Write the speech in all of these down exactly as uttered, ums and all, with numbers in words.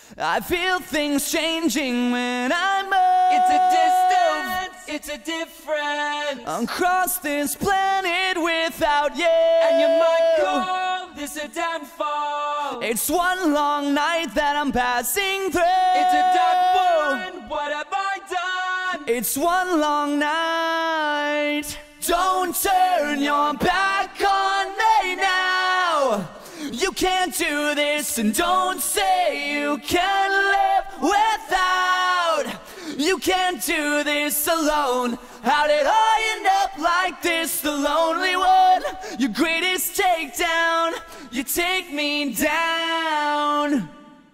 I feel things changing when I'm up. It's a distance, it's a difference across this planet without you. And you might call this a downfall. It's one long night that I'm passing through. It's a dark one, what have I done? It's one long night. Don't turn your back on me now. You can't do this, and don't say you can live without. You can't do this alone. How did I end up like this, the lonely one? Your greatest takedown, you take me down.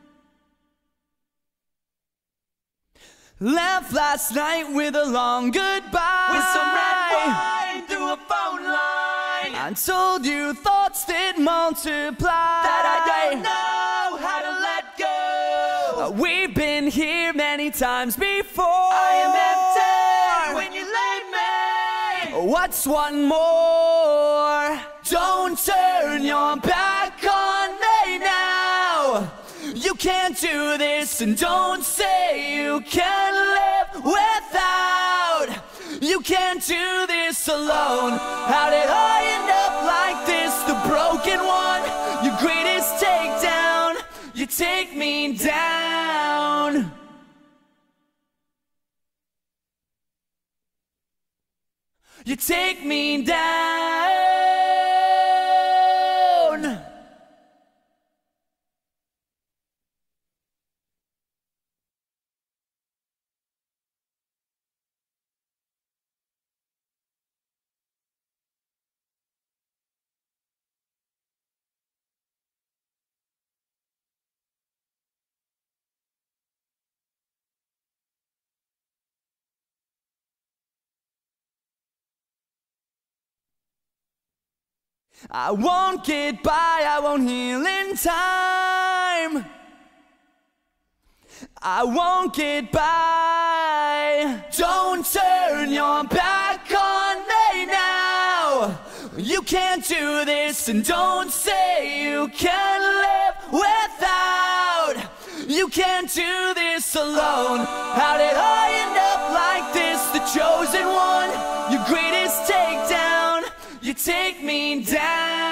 Laughed last night with a long goodbye, with some red wine through a phone line. I told you thoughts did multiply, that I don't know how to let go. uh, We've been here many times before. I am empty when you leave me. What's one more? Don't turn your back on me now. You can't do this, and don't say you can live without. You can't do this alone. How did I end up like this, the broken one? Your greatest takedown, you take me down. You take me down. I won't get by, I won't heal in time. I won't get by. Don't turn your back on me now. You can't do this, and don't say you can live without. You can't do this alone. How did I end up like this, the chosen one? Your greatest takedown, you take me down.